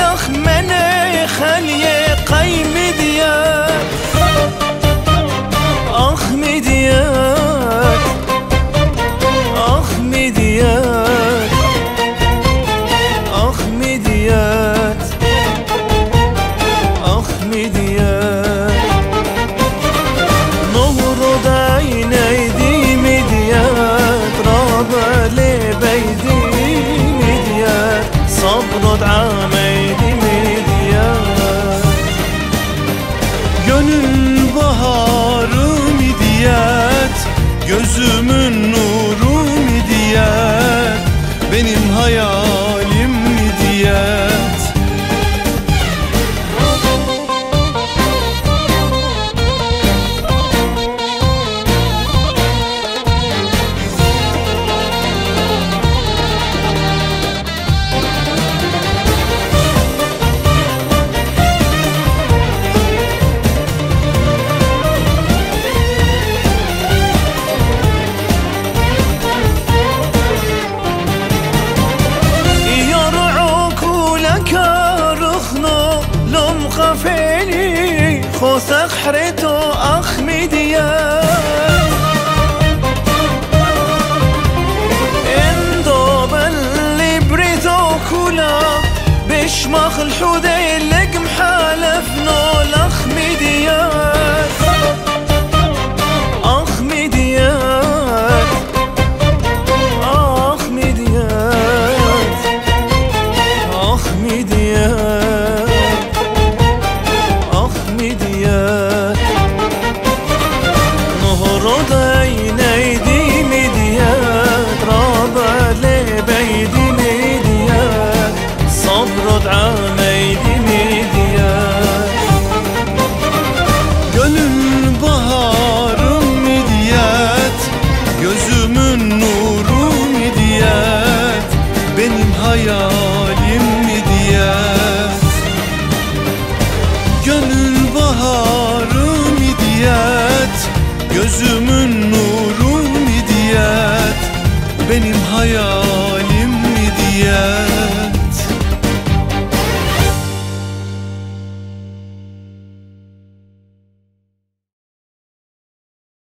مني خلي قي مديان مديان مديان مديان مديان نهر عيني دي مديان رابع لبيدي مديان صبرت عامي دي مديان Gönül baharı midiyet, gözümün nuru midiyet, benim hayalim midiyet. خفيني خوثق حريتو مديان اندوب اللي بريتو كولا بشمخ الحودي اللي محالف نول مديان مديان مديان مديان مديان نهر عيني دي مديان رابع لبيدي مديان صبرت عامي دي مديان Gönül baharım midiyet, gözümün nuru midiyet, benim hayalim midiyet. Gönül baharı midiyet, gözümün nuru midiyet, benim hayalim midiyet.